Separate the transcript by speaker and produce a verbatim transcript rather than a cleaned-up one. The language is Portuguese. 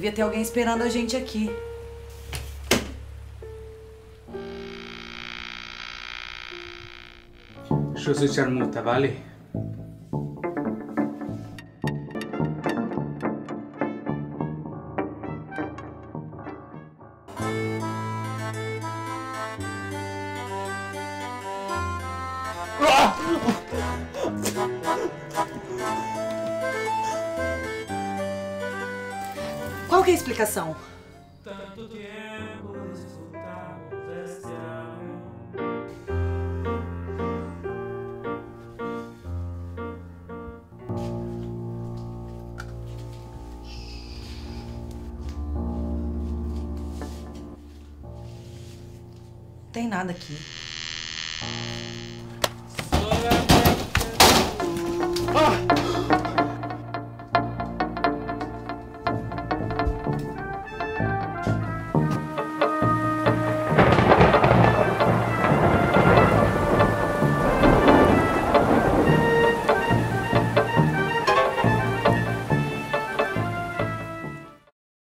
Speaker 1: devia ter alguém esperando a gente aqui.
Speaker 2: Yo soy Charmuta, ¿vale?
Speaker 1: Qual que é a explicação?
Speaker 3: Tanto tempo escutamos este amor.
Speaker 1: Tem nada aqui.